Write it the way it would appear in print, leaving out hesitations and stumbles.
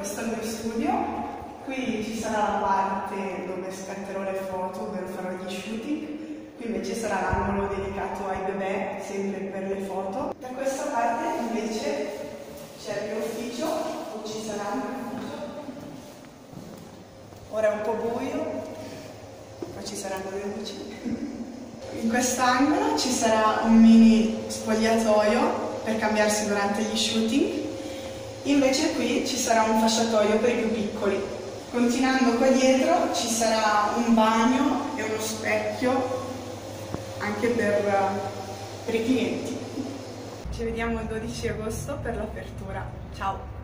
questo è il mio studio. Qui ci sarà la parte dove scatterò le foto, dove farò gli shooting. Qui invece sarà l'angolo dedicato ai bebè, sempre per le foto. Da questa parte invece c'è il mio ufficio, o ci sarà il mio ufficio. Ora è un po' buio, ma ci saranno le luci. In quest'angolo ci sarà un mini spogliatoio per cambiarsi durante gli shooting. Invece qui ci sarà un fasciatoio per i più piccoli. Continuando qua dietro ci sarà un bagno e uno specchio anche per i clienti. Ci vediamo il 12 agosto per l'apertura. Ciao!